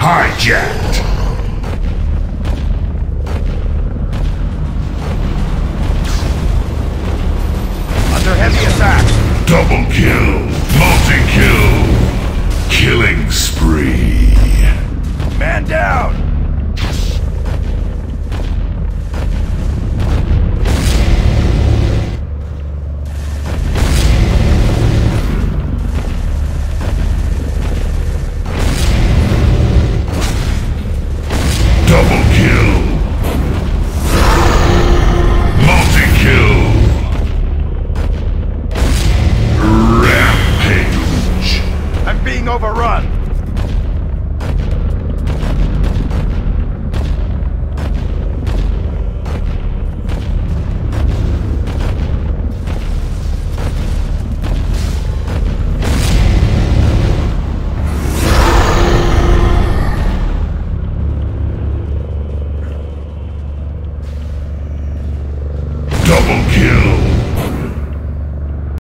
Hijacked. Under heavy attack. Double kill. Multi-kill. Killing spree. Man down. Double kill. Multi-kill. Rampage. I'm being overrun. Double kill.